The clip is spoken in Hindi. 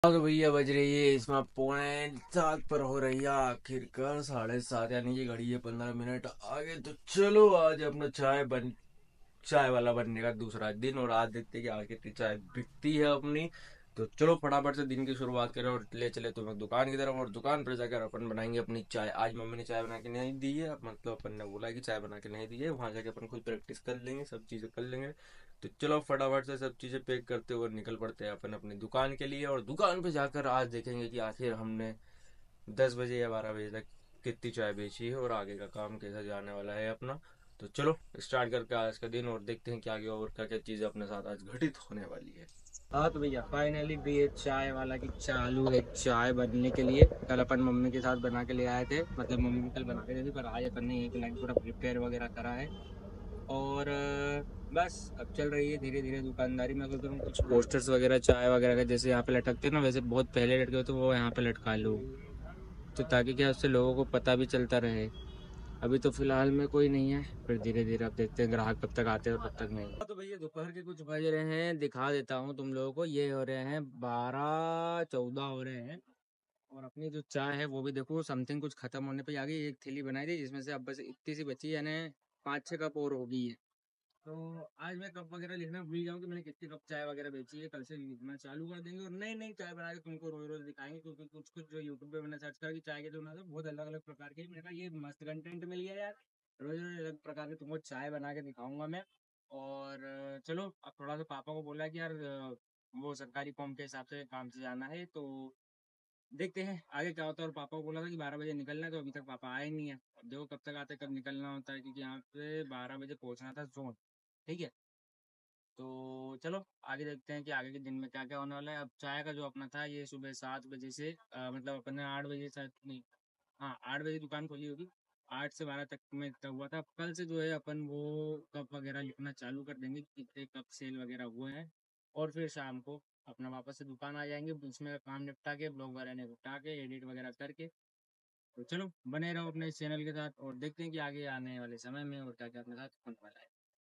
हाँ तो भैया बज रही है इसमें 6:45 पर हो रही है आखिरकार 7:30 यानी कि घड़ी है 15 मिनट आगे। तो चलो आज अपना चाय वाला बनने का दूसरा दिन और आज देखते हैं कि आगे कितनी चाय बिकती है अपनी। तो चलो फटाफट से दिन की शुरुआत करें और ले चले तुम्हें दुकान की तरफ और दुकान पर जाकर अपन बनाएंगे अपनी चाय। आज मम्मी ने चाय बना के नहीं दी है, मतलब अपन ने बोला है कि चाय बना के नहीं दी है, वहां जाके अपन खुद प्रैक्टिस कर लेंगे, सब चीजें कर लेंगे। तो चलो फटाफट से सब चीजें पैक करते हुए निकल पड़ते हैं अपन अपनी दुकान के लिए और दुकान पे जाकर आज देखेंगे कि आखिर हमने 10 बजे या 12 बजे तक कितनी चाय बेची है और आगे का काम कैसा जाने वाला है अपना। तो चलो स्टार्ट करके आज का दिन और देखते हैं कि आगे और क्या क्या चीजें अपने साथ आज घटित होने वाली है। हाँ तो भैया फाइनली भी ये चाय वाला की चालू है चाय बनने के लिए। कल अपन मम्मी के साथ बना के ले आए थे, मतलब मम्मी भी कल बना के दे दी, पर आज अपन ने एक लाइन पूरा प्रिपेयर वगैरह करा है। और बस अब चल रही है धीरे धीरे दुकानदारी। मैं सोच रहा हूँ कुछ पोस्टर्स वगैरह चाय वगैरह का जैसे यहाँ पे लटकते हैं ना, वैसे बहुत पहले लटके हो तो वो यहाँ पे लटका लूँ, तो ताकि क्या उससे लोगों को पता भी चलता रहे। अभी तो फिलहाल में कोई नहीं है, फिर धीरे धीरे अब देखते हैं ग्राहक कब तक आते हैं और कब तक नहीं। तो भैया दोपहर के कुछ बज रहे हैं, दिखा देता हूँ तुम लोगों को। ये हो रहे हैं 12-14 हो रहे हैं और अपनी जो चाय है वो भी देखो समथिंग कुछ खत्म होने पे आ गई। एक थैली बनाई थी जिसमें से अब बस इतनी सी बची, यानी 5-6 कप और होगी है। तो आज मैं कप वगैरह लिखना भूल जाऊँ कि मैंने कितनी कप चाय वगैरह बेची है। कल से लिखना चालू कर देंगे और नई नई चाय बना के तुमको रोज रोज दिखाएंगे, क्योंकि कुछ कुछ जो यूट्यूब पे मैंने सर्च करा कि चाय के जो ना बहुत अलग अलग प्रकार के, मैंने कहा ये मस्त कंटेंट मिल गया यार। रोज रोज अलग प्रकार के तुमको चाय बना के दिखाऊंगा मैं। और चलो अब थोड़ा सा पापा को बोला कि यार वो सरकारी फॉर्म के हिसाब से काम से जाना है, तो देखते हैं आगे क्या होता है। और पापा को बोला था कि 12 बजे निकलना है, तो अभी तक पापा आए नहीं है। अब देखो कब तक आते कब निकलना होता है, क्योंकि यहाँ पे 12 बजे पहुंचना था जोन। ठीक है, तो चलो आगे देखते हैं कि आगे के दिन में क्या क्या होने वाला है। अब चाय का जो अपना था ये सुबह 7 बजे से मतलब अपन ने 8 बजे शायद नहीं, हाँ 8 बजे दुकान खोली होगी। 8 से 12 तक में तब हुआ था। अब कल से जो है अपन वो कप वगैरह लिखना चालू कर देंगे कि कितने कप सेल वगैरह हुए हैं। और फिर शाम को अपना वापस से दुकान आ जाएंगे, उसमें काम निपटा के ब्लॉग वगैरह निपटा के एडिट वगैरह करके। तो चलो बने रहो अपने इस चैनल के साथ और देखते हैं कि आगे आने वाले समय में और क्या क्या अपने साथ होने वाला है।